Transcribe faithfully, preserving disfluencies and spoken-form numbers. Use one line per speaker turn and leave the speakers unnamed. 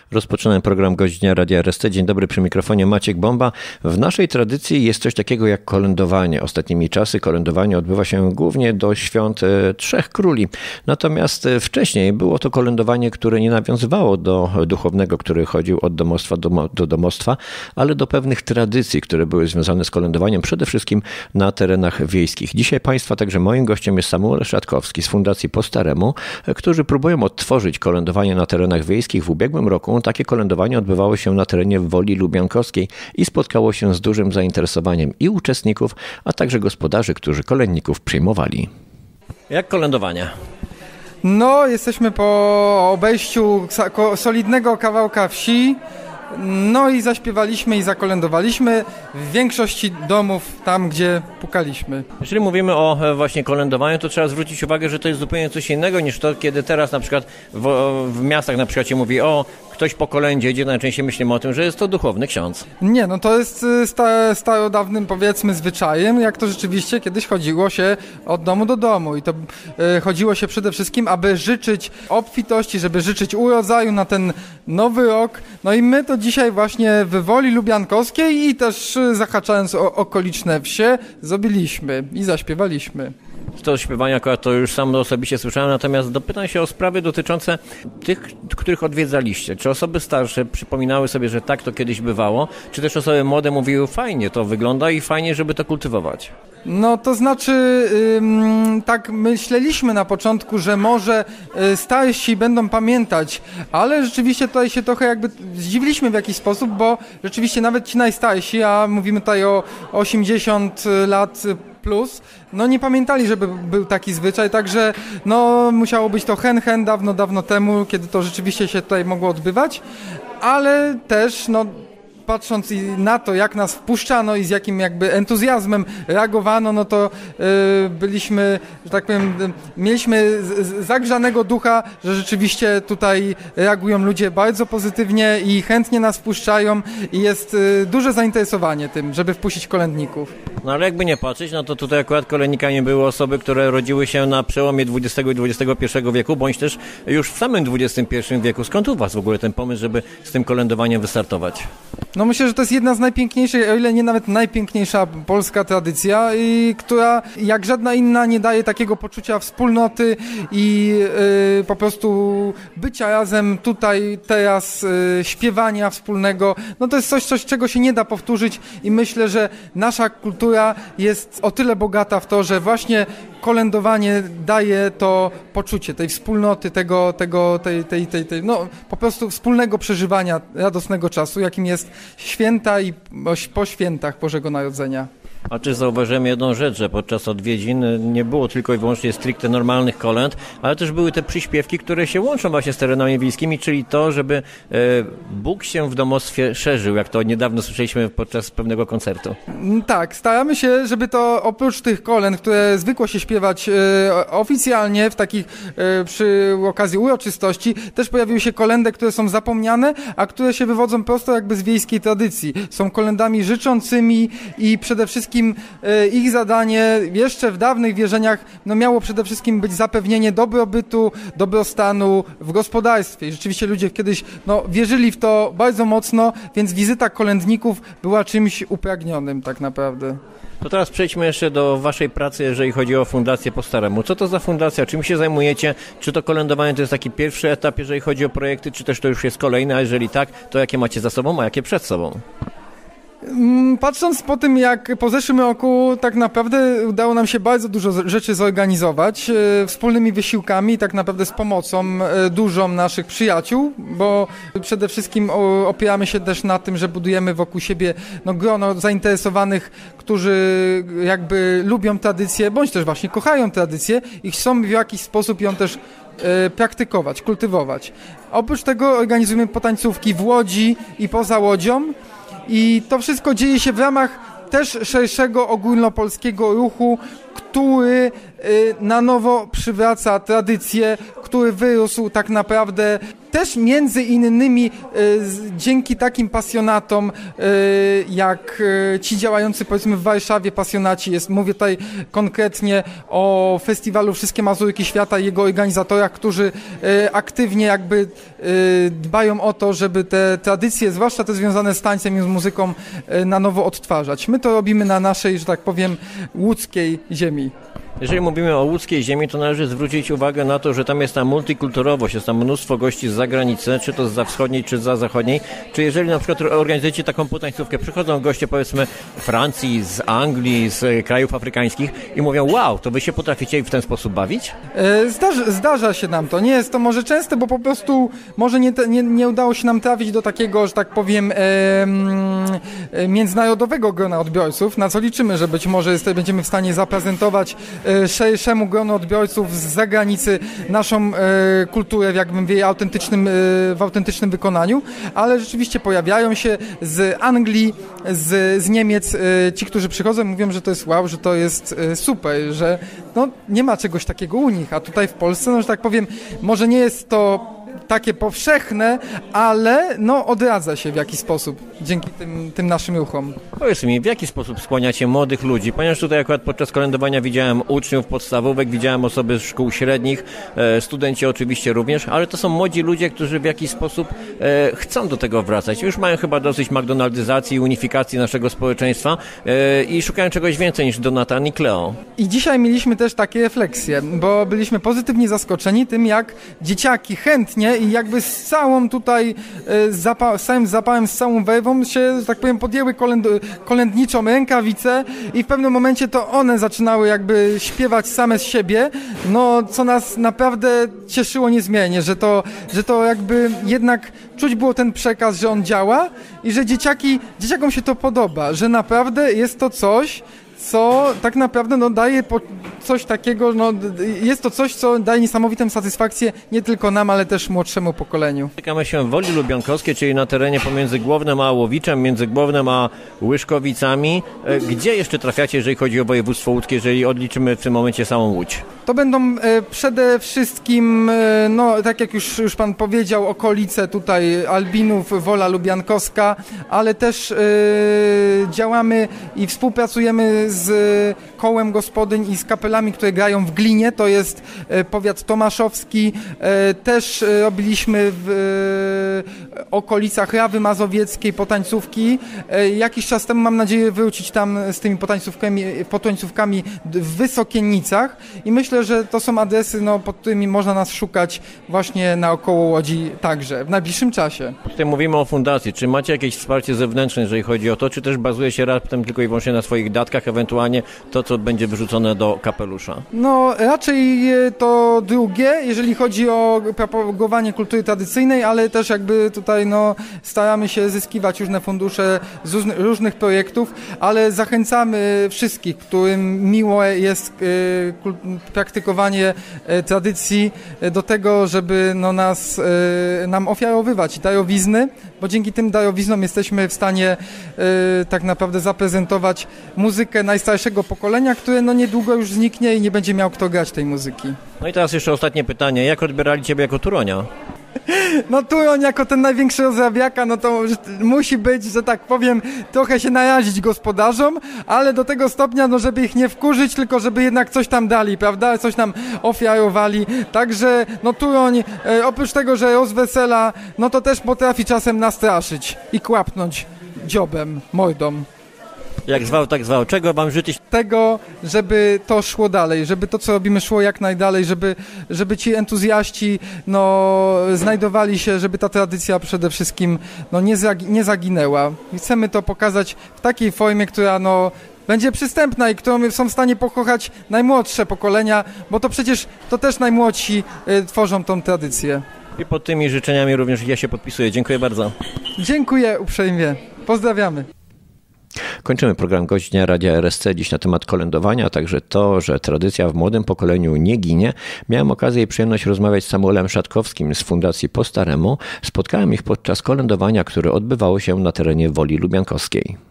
Rozpoczynamy program Gość Dnia Radia R S C. Dzień dobry, przy mikrofonie Maciek Bomba. W naszej tradycji jest coś takiego jak kolędowanie. Ostatnimi czasy kolędowanie odbywa się głównie do świąt Trzech Króli. Natomiast wcześniej było to kolędowanie, które nie nawiązywało do duchownego, który chodził od domostwa do, do domostwa, ale do pewnych tradycji, które były związane z kolędowaniem, przede wszystkim na terenach wiejskich. Dzisiaj Państwa, także moim gościem jest Samuel Szatkowski z Fundacji Po Staremu, którzy próbują odtworzyć kolędowanie na terenach wiejskich. W ubiegłym roku takie kolędowanie odbywało się na terenie Woli Lubiankowskiej i spotkało się z dużym zainteresowaniem i uczestników, a także gospodarzy, którzy kolędników przyjmowali. Jak kolędowania?
No, jesteśmy po obejściu solidnego kawałka wsi. No i zaśpiewaliśmy i zakolędowaliśmy w większości domów tam, gdzie pukaliśmy.
Jeżeli mówimy o właśnie kolędowaniu, to trzeba zwrócić uwagę, że to jest zupełnie coś innego niż to, kiedy teraz na przykład w, w miastach na przykład się mówi, o, ktoś po kolędzie idzie, najczęściej myślimy o tym, że jest to duchowny ksiądz.
Nie, no to jest sta, starodawnym, powiedzmy, zwyczajem, jak to rzeczywiście kiedyś chodziło się od domu do domu i to y, chodziło się przede wszystkim, aby życzyć obfitości, żeby życzyć urodzaju na ten nowy rok. No i my to dzisiaj właśnie w Woli Lubiankowskiej i też zahaczając o okoliczne wsie zrobiliśmy i zaśpiewaliśmy.
To śpiewanie akurat to już sam osobiście słyszałem, natomiast dopytam się o sprawy dotyczące tych, których odwiedzaliście. Czy osoby starsze przypominały sobie, że tak to kiedyś bywało, czy też osoby młode mówiły, fajnie to wygląda i fajnie, żeby to kultywować?
No to znaczy, ym, tak myśleliśmy na początku, że może y, starsi będą pamiętać, ale rzeczywiście tutaj się trochę jakby zdziwiliśmy w jakiś sposób, bo rzeczywiście nawet ci najstarsi, a mówimy tutaj o osiemdziesiąt lat plus, no nie pamiętali, żeby był taki zwyczaj, także no musiało być to hen hen dawno, dawno temu, kiedy to rzeczywiście się tutaj mogło odbywać, ale też no patrząc na to, jak nas wpuszczano i z jakim jakby entuzjazmem reagowano, no to yy, byliśmy, że tak powiem, yy, mieliśmy z, z, zagrzanego ducha, że rzeczywiście tutaj reagują ludzie bardzo pozytywnie i chętnie nas wpuszczają i jest yy, duże zainteresowanie tym, żeby wpuścić kolędników.
No ale jakby nie patrzeć, no to tutaj akurat kolędnikami były osoby, które rodziły się na przełomie dwudziestego i dwudziestego pierwszego wieku, bądź też już w samym dwudziestym pierwszym wieku. Skąd u was w ogóle ten pomysł, żeby z tym kolędowaniem wystartować?
No myślę, że to jest jedna z najpiękniejszych, o ile nie nawet najpiękniejsza polska tradycja, i która jak żadna inna nie daje takiego poczucia wspólnoty i y, po prostu bycia razem tutaj, teraz, y, śpiewania wspólnego. No to jest coś, coś, czego się nie da powtórzyć i myślę, że nasza kultura jest o tyle bogata w to, że właśnie kolędowanie daje to poczucie tej wspólnoty, tego, tego, tej, tej, tej, tej, no po prostu wspólnego przeżywania radosnego czasu, jakim jest święta i po świętach Bożego Narodzenia.
A czy zauważyłem jedną rzecz, że podczas odwiedzin nie było tylko i wyłącznie stricte normalnych kolęd, ale też były te przyśpiewki, które się łączą właśnie z terenami wiejskimi, czyli to, żeby e, Bóg się w domostwie szerzył, jak to niedawno słyszeliśmy podczas pewnego koncertu.
Tak, staramy się, żeby to oprócz tych kolęd, które zwykło się śpiewać e, oficjalnie w takich e, przy okazji uroczystości, też pojawiły się kolędy, które są zapomniane, a które się wywodzą prosto jakby z wiejskiej tradycji. Są kolędami życzącymi i przede wszystkim ich zadanie jeszcze w dawnych wierzeniach no miało przede wszystkim być zapewnienie dobrobytu, dobrostanu w gospodarstwie. I rzeczywiście ludzie kiedyś no, wierzyli w to bardzo mocno, więc wizyta kolędników była czymś upragnionym tak naprawdę.
To teraz przejdźmy jeszcze do waszej pracy, jeżeli chodzi o Fundację Po Staremu. Co to za fundacja? Czym się zajmujecie? Czy to kolędowanie to jest taki pierwszy etap, jeżeli chodzi o projekty, czy też to już jest kolejny? A jeżeli tak, to jakie macie za sobą, a jakie przed sobą?
Patrząc po tym, jak po zeszłym roku tak naprawdę udało nam się bardzo dużo rzeczy zorganizować e, wspólnymi wysiłkami, tak naprawdę z pomocą e, dużą naszych przyjaciół, bo przede wszystkim o, opieramy się też na tym, że budujemy wokół siebie no, grono zainteresowanych, którzy jakby lubią tradycję, bądź też właśnie kochają tradycję i chcą w jakiś sposób ją też e, praktykować, kultywować. Oprócz tego organizujemy potańcówki w Łodzi i poza Łodzią. I to wszystko dzieje się w ramach też szerszego ogólnopolskiego ruchu, który na nowo przywraca tradycję, który wyrósł tak naprawdę też między innymi dzięki takim pasjonatom, jak ci działający powiedzmy w Warszawie pasjonaci, jest, mówię tutaj konkretnie o festiwalu Wszystkie Mazurki Świata i jego organizatorach, którzy aktywnie jakby dbają o to, żeby te tradycje, zwłaszcza te związane z tańcem i z muzyką, na nowo odtwarzać. My to robimy na naszej, że tak powiem, łódzkiej ziemi.
Jeżeli mówimy o łódzkiej ziemi, to należy zwrócić uwagę na to, że tam jest ta multikulturowość, jest tam mnóstwo gości z zagranicy, czy to zza wschodniej, czy zza zachodniej. Czy jeżeli na przykład organizujecie taką potańcówkę, przychodzą goście powiedzmy z Francji, z Anglii, z krajów afrykańskich i mówią, wow, to wy się potraficie w ten sposób bawić?
Zdarza, zdarza się nam to. Nie jest to może częste, bo po prostu może nie, nie, nie udało się nam trafić do takiego, że tak powiem, e, e, międzynarodowego grona odbiorców, na co liczymy, że być może jest, będziemy w stanie zaprezentować szerszemu gronu odbiorców z zagranicy naszą e, kulturę jakbym w jej autentycznym, e, w autentycznym wykonaniu, ale rzeczywiście pojawiają się z Anglii, z, z Niemiec e, ci, którzy przychodzą, mówią, że to jest wow, że to jest e, super, że no, nie ma czegoś takiego u nich, a tutaj w Polsce, no, że tak powiem, może nie jest to takie powszechne, ale no odradza się w jakiś sposób dzięki tym, tym naszym ruchom.
Powiedz mi, w jaki sposób skłaniacie młodych ludzi? Ponieważ tutaj akurat podczas kolędowania widziałem uczniów podstawówek, widziałem osoby z szkół średnich, e, studenci oczywiście również, ale to są młodzi ludzie, którzy w jakiś sposób e, chcą do tego wracać. Już mają chyba dosyć McDonaldyzacji i unifikacji naszego społeczeństwa e, i szukają czegoś więcej niż Donatan i Cleo.
I dzisiaj mieliśmy też takie refleksje, bo byliśmy pozytywnie zaskoczeni tym, jak dzieciaki chętnie i jakby z całą tutaj, z, zapa- z całym zapałem, z całą werwą się, że tak powiem, podjęły kolęd- kolędniczą rękawicę i w pewnym momencie to one zaczynały jakby śpiewać same z siebie, no co nas naprawdę cieszyło niezmiernie, że to, że to jakby jednak czuć było ten przekaz, że on działa i że dzieciaki, dzieciakom się to podoba, że naprawdę jest to coś, co tak naprawdę no, daje po coś takiego, no, jest to coś, co daje niesamowitą satysfakcję nie tylko nam, ale też młodszemu pokoleniu.
Spotykamy się w Woli Lubiankowskiej, czyli na terenie pomiędzy Głownem a Łowiczem, między Głownem a Łyszkowicami. Gdzie jeszcze trafiacie, jeżeli chodzi o województwo łódzkie, jeżeli odliczymy w tym momencie samą Łódź?
To będą e, przede wszystkim, e, no tak jak już, już pan powiedział, okolice tutaj Albinów, Wola Lubiankowska, ale też e, działamy i współpracujemy z kołem gospodyń i z kapelami, które grają w Glinie, to jest e, powiat tomaszowski. E, też e, robiliśmy w e, okolicach Rawy Mazowieckiej potańcówki. E, jakiś czas temu mam nadzieję wrócić tam z tymi potańcówkami, potańcówkami w Wysokienicach i myślę, że to są adresy, no, pod którymi można nas szukać właśnie naokoło Łodzi także w najbliższym czasie.
Tutaj mówimy o fundacji. Czy macie jakieś wsparcie zewnętrzne, jeżeli chodzi o to, czy też bazuje się raptem tylko i wyłącznie na swoich datkach, ewentualnie to, co będzie wyrzucone do kapelusza?
No raczej to drugie, jeżeli chodzi o propagowanie kultury tradycyjnej, ale też jakby tutaj no, staramy się zyskiwać różne fundusze z różnych projektów, ale zachęcamy wszystkich, którym miło jest y, praktykowanie y, tradycji y, do tego, żeby no, nas, y, nam ofiarowywać darowizny, bo dzięki tym darowiznom jesteśmy w stanie y, tak naprawdę zaprezentować muzykę najstarszego pokolenia, które no niedługo już zniknie i nie będzie miał kto grać tej muzyki.
No i teraz jeszcze ostatnie pytanie. Jak odbierali Ciebie jako Turonia?
No Turoń jako ten największy rozrabiaka, no to musi być, że tak powiem, trochę się narazić gospodarzom, ale do tego stopnia, no żeby ich nie wkurzyć, tylko żeby jednak coś tam dali, prawda? Coś nam ofiarowali. Także no Turoń, e, oprócz tego, że rozwesela, no to też potrafi czasem nastraszyć i kłapnąć dziobem, mordą.
Jak zwał, tak zwał. Czego wam życzyć?
Tego, żeby to szło dalej, żeby to, co robimy, szło jak najdalej, żeby, żeby ci entuzjaści no, znajdowali się, żeby ta tradycja przede wszystkim no, nie, zagi- nie zaginęła. I chcemy to pokazać w takiej formie, która no, będzie przystępna i którą są w stanie pokochać najmłodsze pokolenia, bo to przecież to też najmłodsi y, tworzą tą tradycję.
I pod tymi życzeniami również ja się podpisuję. Dziękuję bardzo.
Dziękuję uprzejmie. Pozdrawiamy.
Kończymy program Gość Dnia Radia R S C dziś na temat kolędowania, a także to, że tradycja w młodym pokoleniu nie ginie. Miałem okazję i przyjemność rozmawiać z Samuelem Szatkowskim z Fundacji Po Staremu. Spotkałem ich podczas kolędowania, które odbywało się na terenie Woli Lubiankowskiej.